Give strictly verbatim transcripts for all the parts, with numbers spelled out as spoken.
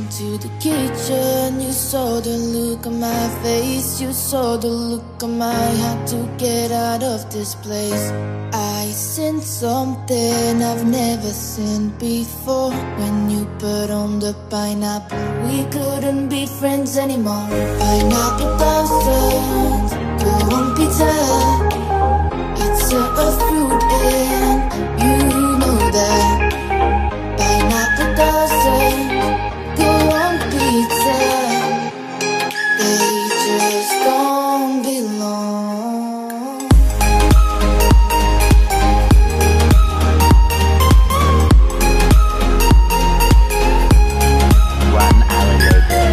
into the kitchen, you saw the look on my face, you saw the look on my heart to get out of this place. I seen something I've never seen before. When you put on the pineapple, we couldn't be friends anymore. Pineapple thousand, go on pizza. It's a, a fruit and you know that. Pineapple doesn't go on pizza. They just don't belong. One hour later.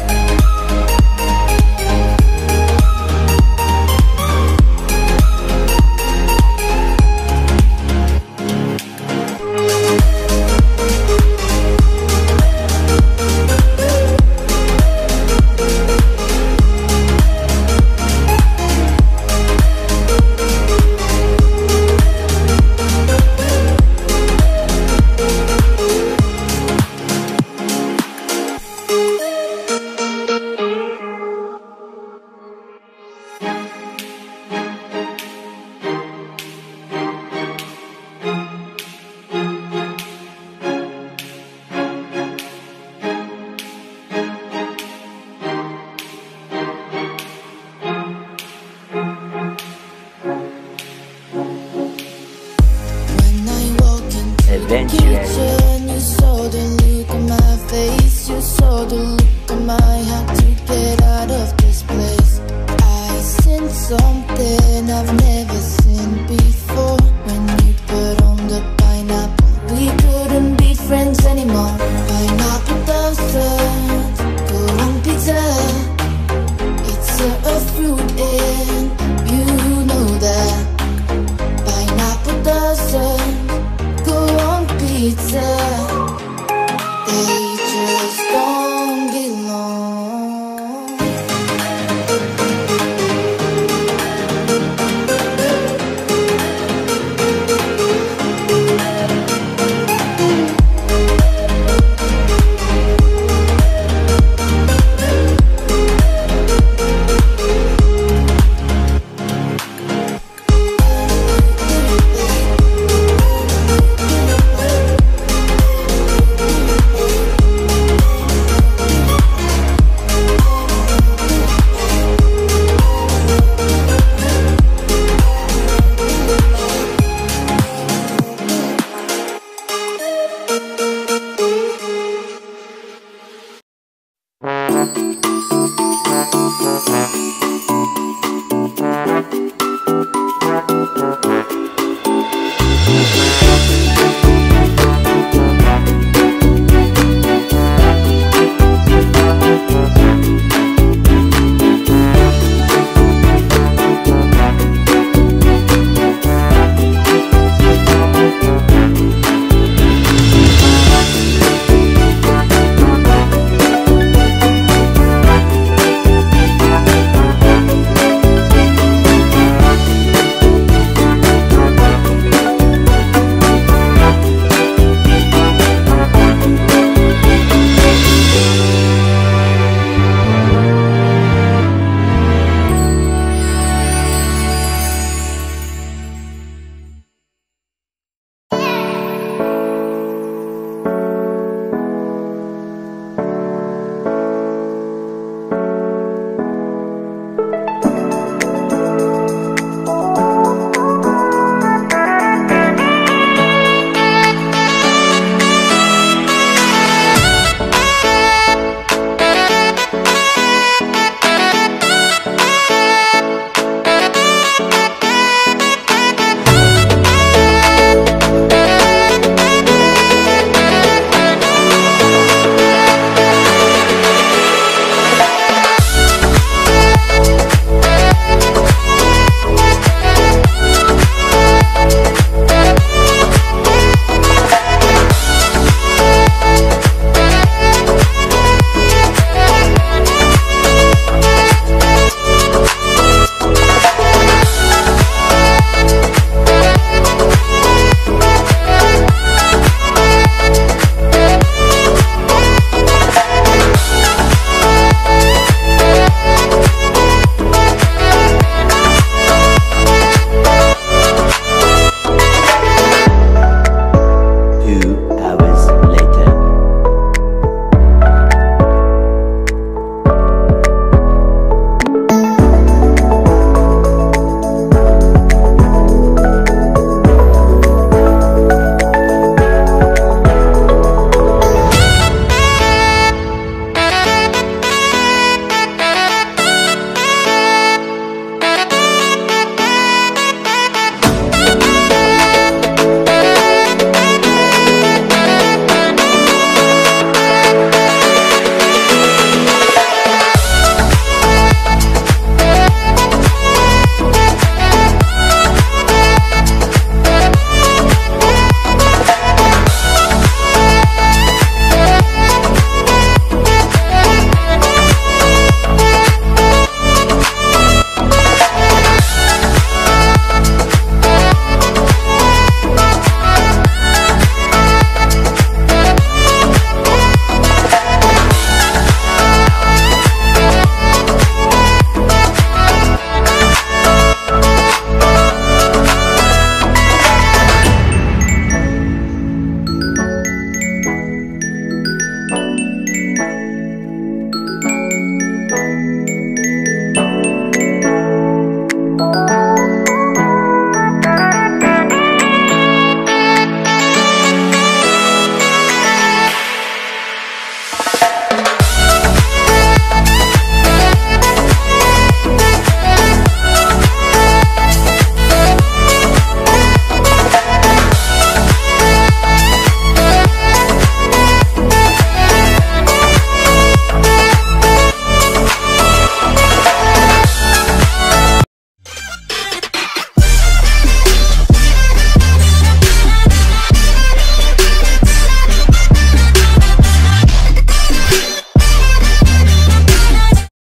Adventure. You saw the look on my face, you saw the look on my heart to get out of this place. I seen something I've never seen before. When you put on the pineapple, we couldn't be friends anymore. Pineapple doesn't go on pizza. It's a, a fruit and you know that. Pineapple doesn't go on pizza. They just don't belong.